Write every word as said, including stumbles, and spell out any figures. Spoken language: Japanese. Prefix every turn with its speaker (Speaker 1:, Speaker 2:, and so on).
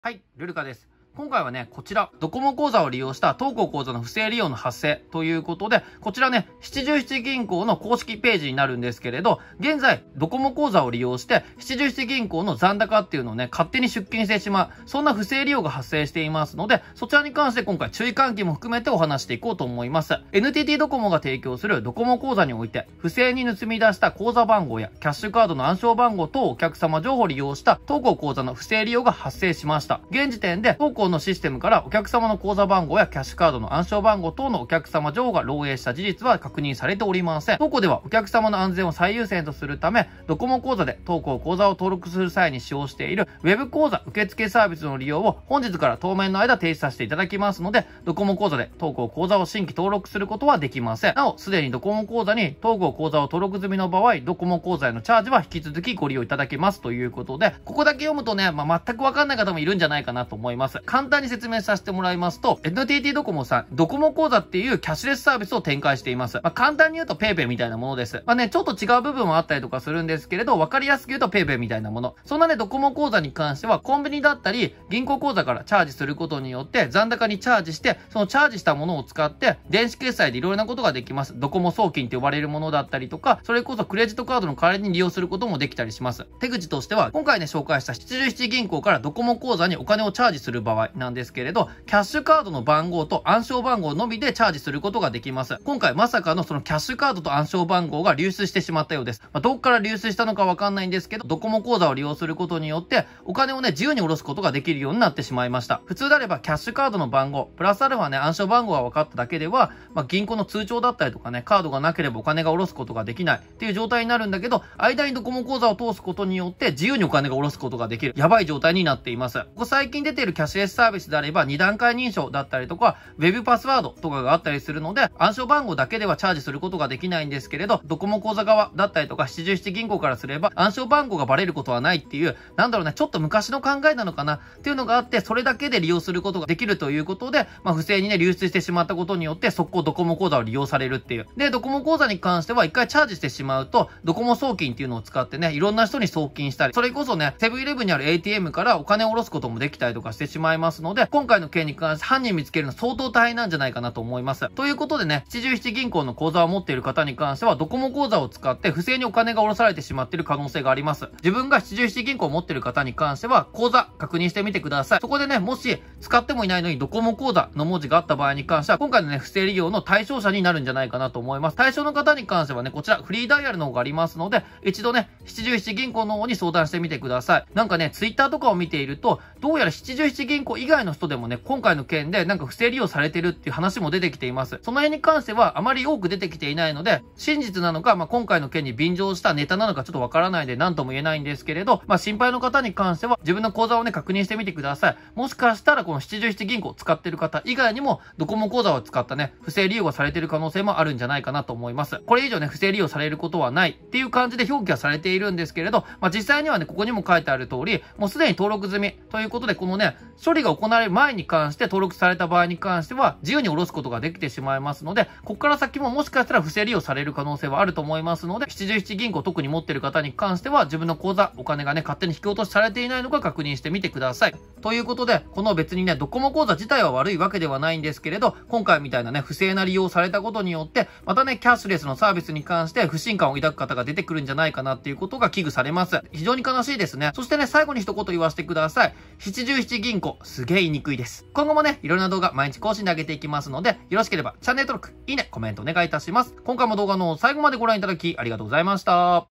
Speaker 1: はい、ルルカです。今回はね、こちら、ドコモ口座を利用した当行口座の不正利用の発生ということで、こちらね、七十七銀行の公式ページになるんですけれど、現在、ドコモ口座を利用して、七十七銀行の残高っていうのをね、勝手に出金してしまう、そんな不正利用が発生していますので、そちらに関して今回注意喚起も含めてお話していこうと思います。エヌティーティー ドコモが提供するドコモ口座において、不正に盗み出した口座番号やキャッシュカードの暗証番号等お客様情報を利用した当行口座の不正利用が発生しました。現時点で、当行のシステムからお客様の口座番号やキャッシュカードの暗証番号等のお客様情報が漏洩した事実は確認されておりません。当行ではお客様の安全を最優先とするため、ドコモ口座で当行口座を登録する際に使用している Web 口座受付サービスの利用を本日から当面の間停止させていただきますので、ドコモ口座で当行口座を新規登録することはできません。なお、すでにドコモ口座に当行口座を登録済みの場合、ドコモ口座へのチャージは引き続きご利用いただけますということで、ここだけ読むとね、まあ、全くわかんない方もいるんじゃないかなと思います。簡単に説明させてもらいますと、エヌティーティー ドコモさん、ドコモ口座っていうキャッシュレスサービスを展開しています。まあ、簡単に言うと PayPay みたいなものです。まあね、ちょっと違う部分はあったりとかするんですけれど、わかりやすく言うと PayPay みたいなもの。そんなね、ドコモ口座に関しては、コンビニだったり、銀行口座からチャージすることによって、残高にチャージして、そのチャージしたものを使って、電子決済でいろいろなことができます。ドコモ送金って呼ばれるものだったりとか、それこそクレジットカードの代わりに利用することもできたりします。手口としては、今回ね、紹介した七十七銀行からドコモ口座にお金をチャージする場合なんですけれど、キャッシュカードの番号と暗証番号のみでチャージすることができます。今回まさかのそのキャッシュカードと暗証番号が流出してしまったようです。まあ、どっから流出したのかわかんないんですけど、ドコモ口座を利用することによって、お金をね、自由に下ろすことができるようになってしまいました。普通であればキャッシュカードの番号、プラスアルファね、暗証番号が分かっただけでは、まあ、銀行の通帳だったりとかね、カードがなければお金が下ろすことができないっていう状態になるんだけど、間にドコモ口座を通すことによって自由にお金が下ろすことができる。やばい状態になっています。ここ最近出ているキャッシュレスサービスであれば、に段階認証だったりとか、ウェブパスワードとかがあったりするので、暗証番号だけではチャージすることができないんですけれど、ドコモ口座側だったりとか、七十七銀行からすれば、暗証番号がバレることはないっていう、なんだろうね、ちょっと昔の考えなのかなっていうのがあって、それだけで利用することができるということで、まあ、不正にね、流出してしまったことによって、速攻ドコモ口座を利用されるっていう。で、ドコモ口座に関しては、一回チャージしてしまうと、ドコモ送金っていうのを使ってね、いろんな人に送金したり、それこそね、セブンイレブンにある エーティーエム からお金を下ろすこともできたりとかしてしまいますので、今回の件に関して犯人見つけるの相当大変なんじゃないかなと思います。ということでね、七十七銀行の口座を持っている方に関しては、ドコモ口座を使って不正にお金が下ろされてしまっている可能性があります。自分が七十七銀行を持っている方に関しては、口座確認してみてください。そこでね、もし使ってもいないのにドコモ口座の文字があった場合に関しては、今回のね、不正利用の対象者になるんじゃないかなと思います。対象の方に関してはね、こちらフリーダイヤルの方がありますので、一度ね、七十七銀行の方に相談してみてください。なんかね、ツイッターとかを見ていると、どうやら七十七銀行以外の人でもね、今回の件でなんか不正利用されてるっていう話も出てきています。その辺に関してはあまり多く出てきていないので、真実なのか、まあ、今回の件に便乗したネタなのかちょっとわからないで何とも言えないんですけれど、まあ、心配の方に関しては自分の口座をね、確認してみてください。もしかしたらこの七十七銀行を使ってる方以外にも、ドコモ口座を使ったね、不正利用がされている可能性もあるんじゃないかなと思います。これ以上ね、不正利用されることはないっていう感じで表記はされているんですけれど、まあ、実際にはね、ここにも書いてある通り、もうすでに登録済みということで、このね、処理が行われる前に関して登録された場合に関しては、自由に下ろすことができてしまいますので、ここから先ももしかしたら不正利用される可能性はあると思いますので、七十七銀行特に持っている方に関しては、自分の口座、お金がね、勝手に引き落としされていないのか確認してみてください。ということで、この別にね、ドコモ口座自体は悪いわけではないんですけれど、今回みたいなね、不正な利用されたことによって、またね、キャッシュレスのサービスに関して不信感を抱く方が出てくるんじゃないかなっていうことが危惧されます。非常に悲しいですね。そしてね、最後に一言言わせてください。七十七銀行、すげえ言いにくいです。今後もね、いろんな動画毎日更新で上げていきますので、よろしければチャンネル登録、いいね、コメントお願いいたします。今回も動画の最後までご覧いただきありがとうございました。